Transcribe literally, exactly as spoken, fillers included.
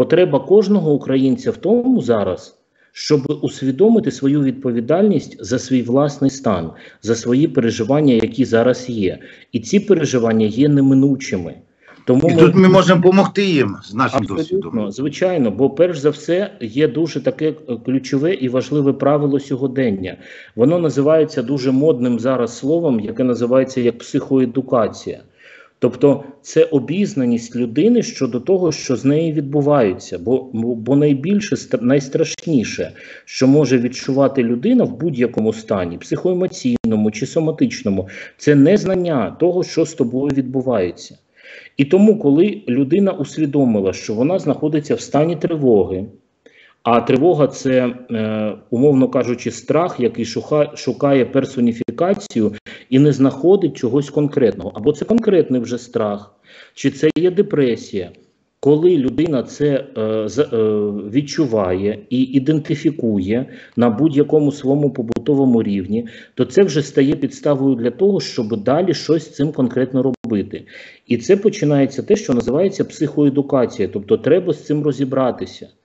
потреба кожного українця в тому зараз, щоб усвідомити свою відповідальність за свій власний стан, за свої переживання, які зараз є. І ці переживання є неминучими. Тому і ми... тут ми можемо допомогти їм з нашим Абсолютно, досвідом. звичайно, бо перш за все є дуже таке ключове і важливе правило сьогодення. Воно називається дуже модним зараз словом, яке називається як психоедукація. Тобто це обізнаність людини щодо того, що з нею відбувається. Бо, бо найбільше, найстрашніше, що може відчувати людина в будь-якому стані, психоемоційному чи соматичному, це незнання того, що з тобою відбувається. І тому, коли людина усвідомила, що вона знаходиться в стані тривоги, а тривога – це, е, умовно кажучи, страх, який шуха, шукає персоніфікацію і не знаходить чогось конкретного. Або це конкретний вже страх, чи це є депресія. Коли людина це е, з, е, відчуває і ідентифікує на будь-якому своєму побутовому рівні, то це вже стає підставою для того, щоб далі щось з цим конкретно робити. І це починається те, що називається психоедукація, тобто треба з цим розібратися.